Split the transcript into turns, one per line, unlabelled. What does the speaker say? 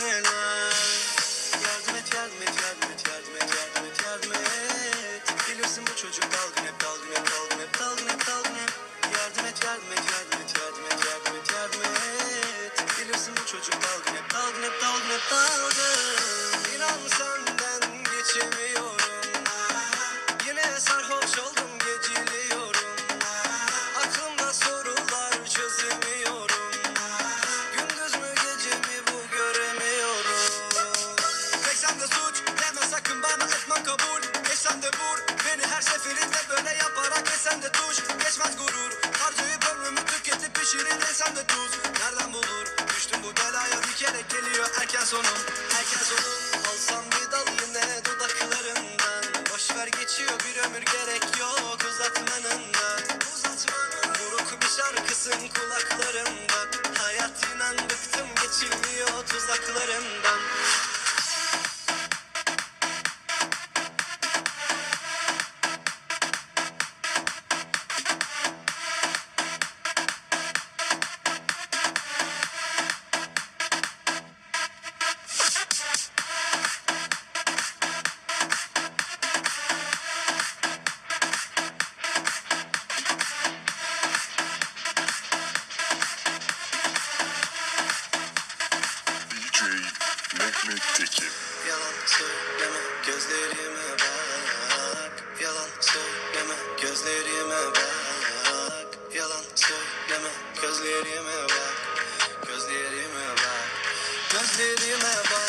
neler. Yardım et, yardım et, yardım et, yardım et, yardım et, yardım et. Bilirsin bu çocuk dalgın hep, dalgın hep, dalgın hep, dalgın hep, dalgın hep. Yardım et, yardım et, yardım et, yardım et, yardım et, yardım et. Bilirsin bu çocuk dalgın hep, dalgın hep, dalgın hep, dalgın. İnan senden geçemiyorum. Yine sarhoş oldum, geciliyorum. Aklımda sorular çözemiyorum. Gündüz mü gece mi bu göremiyorum. Tek sende suç deme sakın bana, etmem kabul. Geç sen de vur beni her seferinde böyle yaparak, geç sen de tuş. Geçmez gurur harcayıp ömrümü tüketip pişirin sen de tuz. Nereden bulur düştüm bu belaya, bir kere geliyor erken sonum. Erken sonum alsam bir dal yine dudaklarından. Boşver geçiyor bir ömür, gerek yok uzatmanından. Uzatmanın buruk bir şarkısın kulaklarımda. Hayat inan bıktım, geçilmiyor tuzaklarından.
DJ Mehmet Tekin.
Yalan söyleme gözlerime bak. Yalan söyleme gözlerime bak. Yalan söyleme gözlerime bak. Gözlerime bak. Gözlerime bak.